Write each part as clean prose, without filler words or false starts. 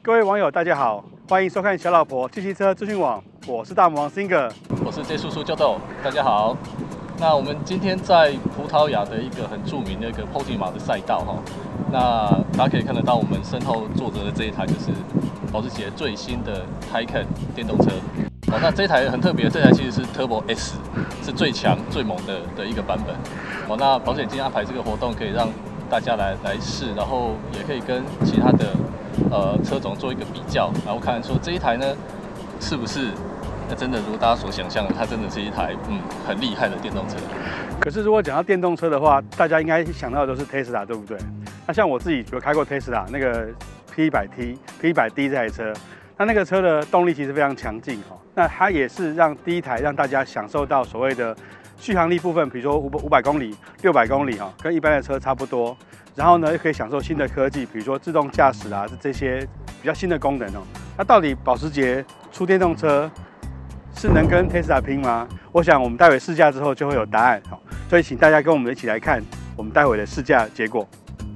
各位网友，大家好，欢迎收看小老婆汽车资讯网，我是大魔王 Singer， 我是 J 叔叔豆豆，大家好。那我们今天在葡萄牙的一个很著名的一个 Portimao 的赛道哈，那大家可以看得到我们身后坐着的这一台就是保时捷最新的 Taycan 电动车。哦，那这一台很特别，这台其实是 Turbo S， 是最强最猛的一个版本。哦，那保时捷今天安排这个活动，可以让大家来试，然后也可以跟其他的车种做一个比较，然后看说这一台呢是不是真的如大家所想象的，它真的是一台很厉害的电动车。 可是如果讲到电动车的话，大家应该想到的都是 Tesla， 对不对？那像我自己有开过 Tesla 那个 P100D 这台车，那个车的动力其实非常强劲哈。那它也是让第一台让大家享受到所谓的续航力部分，比如说500公里、600公里哈，跟一般的车差不多。然后呢，又可以享受新的科技，比如说自动驾驶啊，这些比较新的功能哦。那到底保时捷出电动车是能跟 Tesla 拼吗？我想我们待会试驾之后就会有答案哈。所以请大家跟我们一起来看我们待会的试驾结果。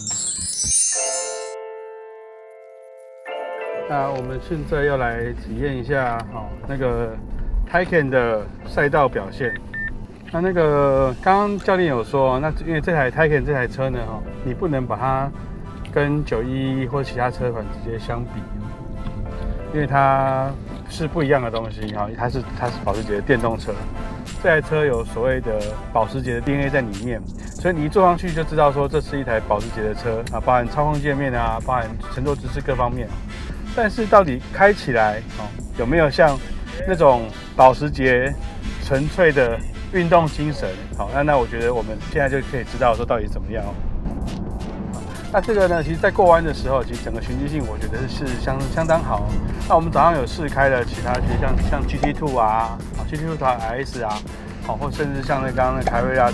那我们现在要来体验一下那个 Taycan 的赛道表现。那个刚刚教练有说，那因为这台 Taycan 这台车呢，你不能把它跟911或其他车款直接相比，因为它是不一样的东西哈，它是保时捷的电动车，这台车有所谓的保时捷的 DNA 在里面，所以你一坐上去就知道说这是一台保时捷的车啊，包含操控界面啊，包含乘坐姿势各方面。但是到底开起来有没有像那种保时捷纯粹的运动精神？好，那我觉得我们现在就可以知道说到底怎么样哦。那这个呢，其实在过弯的时候，其实整个循迹性我觉得是相当好。那我们早上有试开了其他，其实像 GT2 啊，GT2 RS 啊，好，或甚至像刚刚的凯瑞拉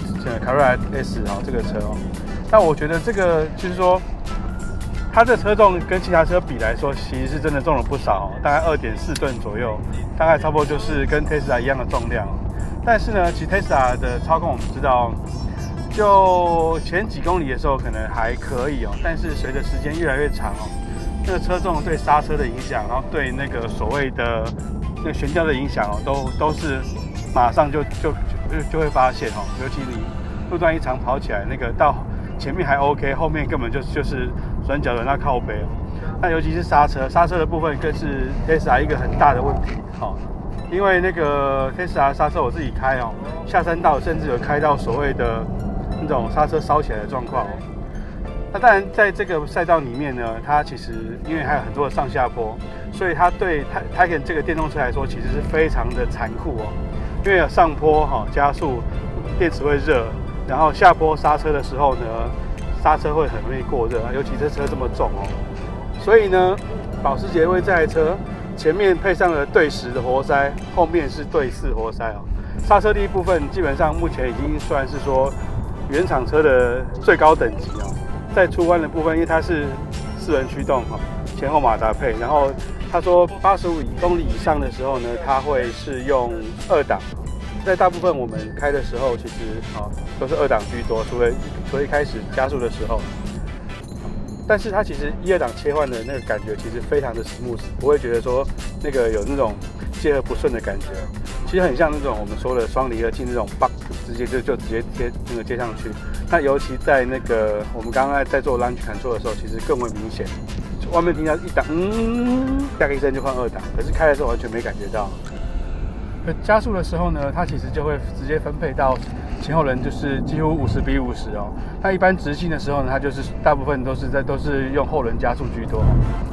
S 这个车哦。那我觉得这个就是说，它的车重跟其他车比来说，其实是真的重了不少，大概2.4吨左右，大概差不多就是跟 Tesla 一样的重量。但是呢，其实 Tesla 的操控我们知道，就前几公里的时候可能还可以但是随着时间越来越长那个车重对刹车的影响，然后对那个所谓的那个悬吊的影响都是马上就会发现尤其你路段一长跑起来，那个到前面还 OK， 后面根本就是转角的那靠背那尤其是刹车的部分更是 Tesla 一个很大的问题因为那个 Tesla 刹车我自己开下山道甚至有开到所谓的那种刹车烧起来的状况那当然在这个赛道里面呢，它其实因为还有很多的上下坡，所以它对 Taycan 这个电动车来说其实是非常的残酷因为有上坡加速电池会热，然后下坡刹车的时候呢，刹车会很容易过热，尤其这车这么重所以呢，保时捷为这台车前面配上了对10的活塞，后面是对4活塞刹车力部分基本上目前已经算是说原厂车的最高等级在出弯的部分，因为它是4轮驱动前后马达配，然后他说85公里以上的时候呢，它会是用2档。在大部分我们开的时候，其实都是2档居多，除了一开始加速的时候。但是它其实1、2档切换的那个感觉其实非常的 smooth， 不会觉得说那个有那种接合不顺的感觉。其实很像那种我们说的双离合器那种 bug， 直接就直接接上去。那尤其在那个我们刚刚在做 launch control 的时候，其实更为明显。外面听到一档，大个一声就换2档，可是开的时候完全没感觉到。加速的时候呢，它其实就会直接分配到前后轮，就是几乎50比50它一般直行的时候呢，它就是大部分都是用后轮加速居多。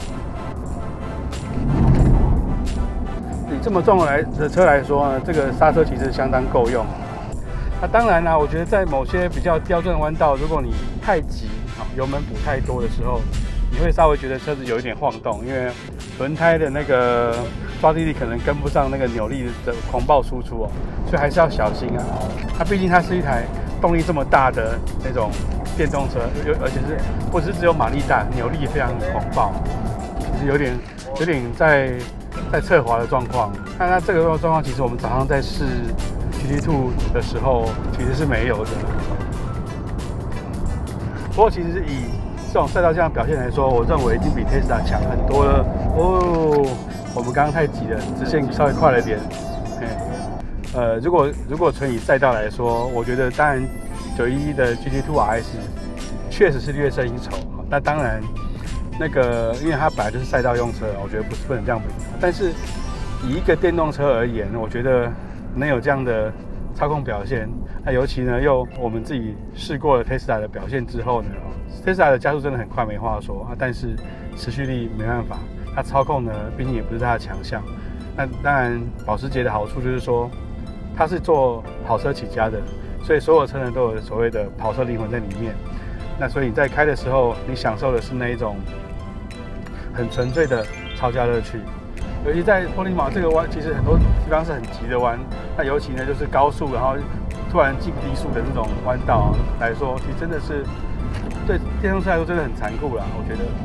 以这么重的车来说呢，这个刹车其实相当够用。那当然啦，我觉得在某些比较刁钻的弯道，如果你太急，油门补太多的时候，你会稍微觉得车子有一点晃动，因为轮胎的那个抓地力可能跟不上那个扭力的狂暴输出所以还是要小心它毕竟它是一台动力这么大的那种电动车，而且不是只有马力大，扭力非常狂暴，其实有点在侧滑的状况。那这个状况其实我们早上在试 GT2 的时候其实是没有的。不过其实以种赛道这样表现来说，我认为已经比 Tesla 强很多了哦。我们刚刚太急了，直线稍微快了点。如果纯以赛道来说，我觉得当然911的 GT2 RS 确实是略胜一筹。那当然，那个因为它本来就是赛道用车，我觉得不能这样比。但是以一个电动车而言，我觉得能有这样的操控表现，那尤其呢又我们自己试过了 Tesla 的表现之后呢 ，Tesla 的加速真的很快，没话说啊，但是持续力没办法，它操控呢毕竟也不是它的强项。那当然，保时捷的好处就是说，它是做跑车起家的，所以所有车呢都有所谓的跑车灵魂在里面。那所以你在开的时候，你享受的是那一种很纯粹的超加乐趣。尤其在波利马这个弯，其实很多地方是很急的弯，那尤其呢就是高速，然后突然进低速的那种弯道来说，其实真的是对电动车来说真的很残酷啦，我觉得。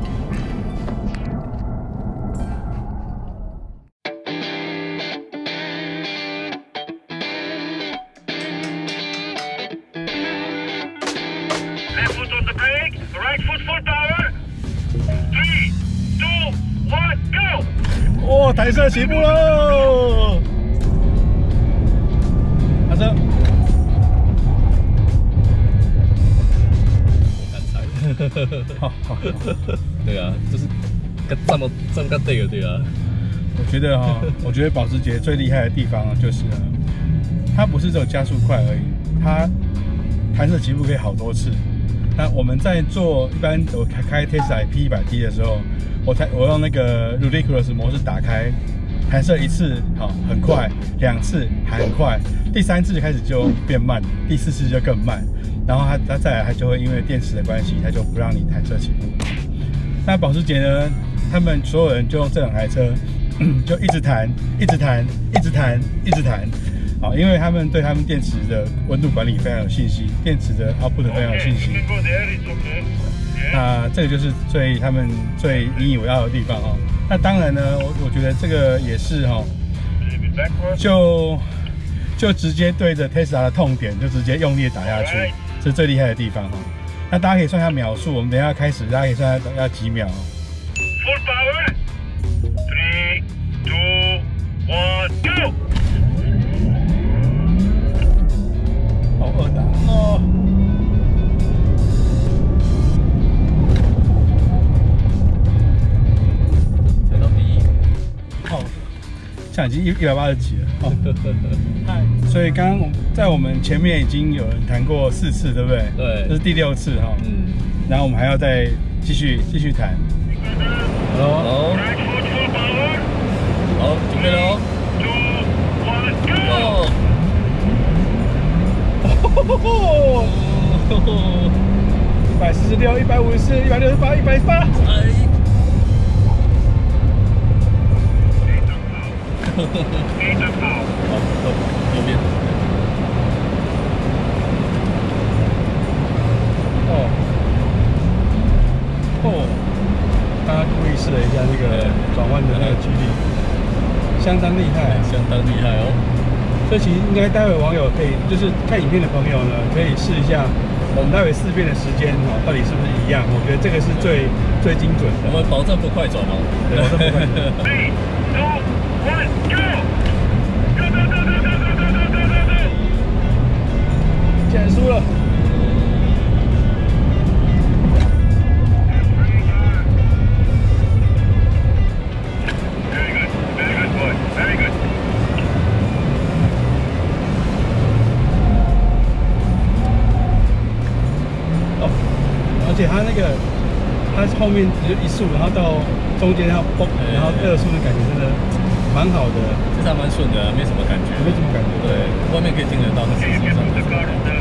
Left foot on the brake, right foot full power. 3, 2, 1, go! 哦，弹射起步喽！弹射。 好，对啊，就是这么对了，对啊。 我觉得保时捷最厉害的地方就是它不是只有加速快而已，它弹射起步可以好多次。那我们在做一般我开 Tesla P100D 的时候，我用那个 Ridiculous 模式打开，弹射一次好很快，2次还很快，第3次开始就变慢，第4次就更慢，然后它再来它就会因为电池的关系，它就不让你弹射起步。那保时捷呢，他们所有人就用这2台车，就一直弹，一直弹，一直弹，一直弹。好，因为他们对他们电池的温度管理非常有信心，电池的 output 非常有信心。那这个就是他们最引以为傲的地方哦。那当然呢，我觉得这个也是哈，就直接对着 Tesla 的痛点，就直接用力打下去，这是最厉害的地方哈。那大家可以算一下秒数，我们等一下开始，大家可以算要几秒。 Full power. 3, 2, 1, go! 好2档哦。 踩到第1。 好，现在已经180几了。所以刚刚在我们前面已经有人弹过4次，对不对？ 对， 这是第6次哈。然后我们还要再继续弹。 好，好，准备喽。 146、154、168、180。 右边。 刚刚故意试了一下那个转弯的那个距离，相当厉害， 相当厉害哦。 所以其实应该待会网友可以，就是看影片的朋友呢，可以试一下我们待会4遍的时间到底是不是一样？我觉得这个是最精准的。 我们保证不快转哦。 对，保证不快转。 3, 2, 1, go! Go, go, go, go, go, go, go, go, go, go! 竟然输了。 Very good. Very good, boy. Very good. 而且它后面就1速，然后到中间要嘣，然后2速的感觉真的蛮好的， 这还蛮顺的，没什么感觉， 没什么感觉。 对，外面可以听得到，但是实际上没什么感觉。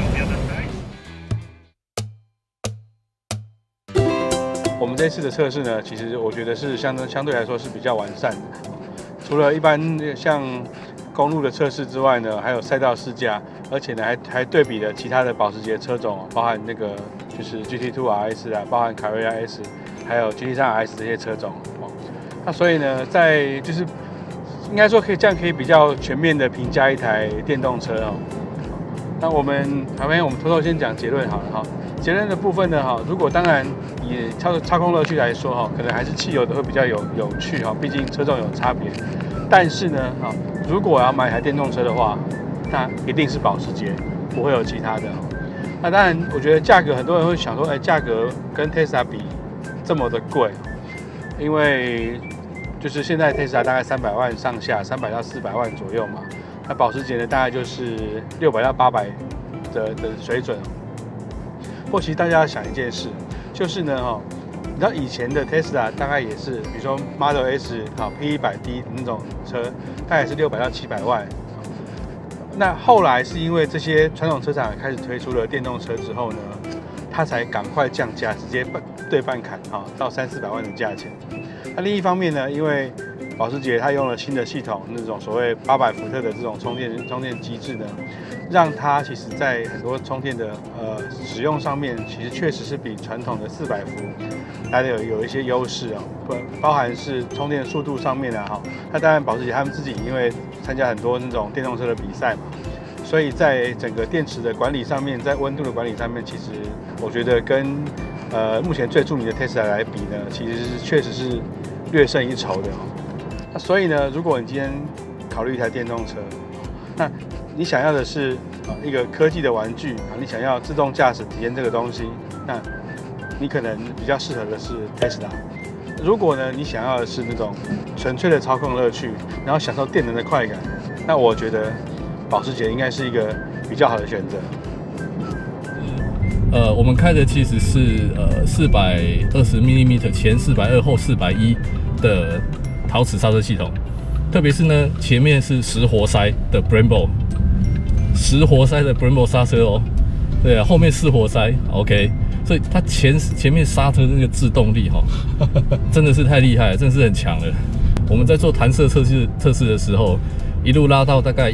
我们这次的测试呢，其实我觉得是相对来说是比较完善的。除了一般像公路的测试之外呢，还有赛道试驾，而且呢还对比了其他的保时捷车种，包含那个就是 GT2 RS 啊，包含卡瑞亚 S， 还有 GT3 RS 这些车种。那所以呢，在就是应该说这样可以比较全面的评价一台电动车哦。那我们偷偷先讲结论好了哈。 节能的部分呢，如果当然以操控乐趣来说，可能还是汽油的会比较有趣，毕竟车重有差别。但是呢，如果我要买一台电动车的话，那一定是保时捷，不会有其他的。那当然，我觉得价格很多人会想说，价格跟 Tesla 比这么的贵，因为就是现在 Tesla 大概300万上下，300到400万左右嘛。那保时捷呢，大概就是600到800的水准。或许大家要想一件事，就是呢，你知道以前的 Tesla 大概也是，比如说 Model S P100D 那种车，大概也是600到700万。那后来是因为这些传统车厂开始推出了电动车之后呢，它才赶快降价，直接对半砍到300-400万的价钱。那另一方面呢，因为保时捷它用了新的系统，那种所谓800伏特的这种充电机制呢，让它其实在很多充电的使用上面，其实确实是比传统的400伏来的有一些优势包含是充电速度上面那当然保时捷他们自己因为参加很多那种电动车的比赛嘛，所以在整个电池的管理上面，在温度的管理上面，其实我觉得跟目前最著名的 Tesla 来比呢，其实确实是略胜一筹的那所以呢，如果你今天考虑一台电动车，那你想要的是一个科技的玩具你想要自动驾驶体验这个东西，那你可能比较适合的是 Tesla。如果呢，你想要的是那种纯粹的操控乐趣，然后享受电能的快感，那我觉得保时捷应该是一个比较好的选择。 我们开的其实是420mm前420后410的陶瓷刹车系统，特别是呢前面是实活塞的 Brembo， 实活塞的 Brembo 刹车对啊，后面4活塞 OK， 所以它前面刹车那个制动力真的是太厉害了，真的是很强了。我们在做弹射测试的时候，一路拉到大概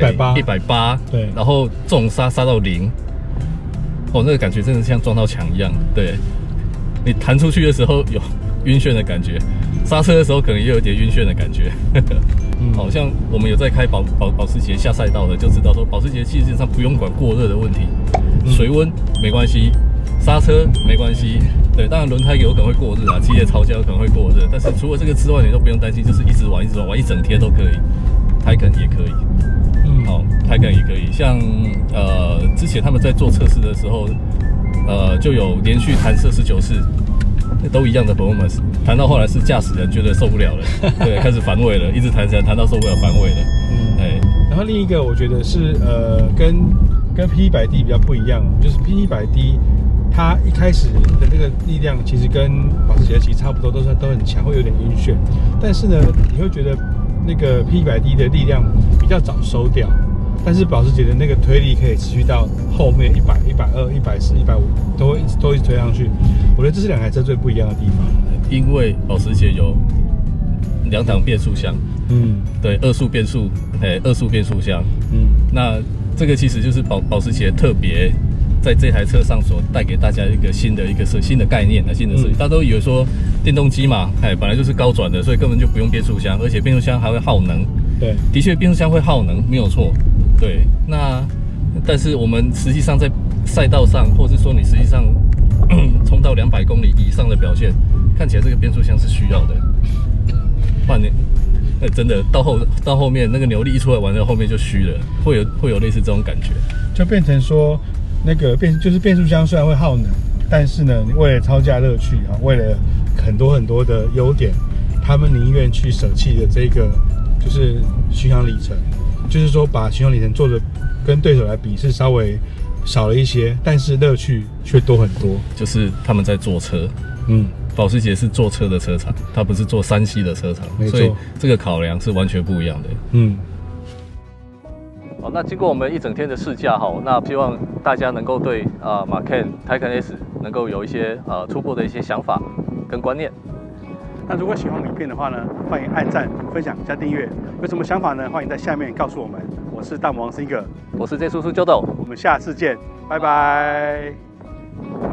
180，对，然后重刹到0。那个感觉真的像撞到墙一样，对，你弹出去的时候有晕眩的感觉，刹车的时候可能也有点晕眩的感觉。好像我们有在开保时捷下赛道的，就知道说保时捷基本上不用管过热的问题，水温没关系，刹车没关系，对，当然轮胎有可能会过热激烈潮焦有可能会过热，但是除了这个之外，你都不用担心，就是一直玩一整天都可以，Taycan也可以。Taycan也可以，像之前他们在做测试的时候，就有连续弹射19次，都一样的 performance， 弹到后来是驾驶人觉得受不了了，对，开始反胃了，一直弹到受不了反胃了。 然后另一个我觉得是跟 P100D 比较不一样，就是 P100D 它一开始的那个力量其实跟保时捷其实差不多，都很强，会有点晕眩，但是呢，你会觉得那个 P100D 的力量比较早收掉，但是保时捷的那个推力可以持续到后面100、120、140、150都一直推上去。我觉得这是两台车最不一样的地方， 因为保时捷有2档变速箱，对，2速变速箱，那这个其实就是保时捷特别在这台车上所带给大家一个新的概念新的设计。大家都以为说电动机嘛，本来就是高转的，所以根本就不用变速箱，而且变速箱还会耗能。对，的确变速箱会耗能，没有错。对，但是我们实际上在赛道上，或是说你实际上冲到200公里以上的表现，看起来这个变速箱是需要的。不然你真的到后面那个扭力一出来，完了后面就虚了，会有类似这种感觉， 就变成说那个变速箱虽然会耗能，但是呢，你为了超价乐趣为了很多的优点，他们宁愿去舍弃的这个就是巡航里程，就是说把巡航里程做的跟对手来比是稍微少了一些，但是乐趣却多很多。就是他们在坐车，保时捷是坐车的车厂，它不是做3C的车厂，所以这个考量是完全不一样的。好，那经过我们一整天的试驾那希望大家能够对Macan Taycan S 能够有一些初步的一些想法跟观念。 那如果喜欢影片的话呢，欢迎按赞、分享、加订阅。有什么想法呢？欢迎在下面告诉我们。我是大魔王 Singer， 我是 J 叔叔 Jodo， 我们下次见，拜拜。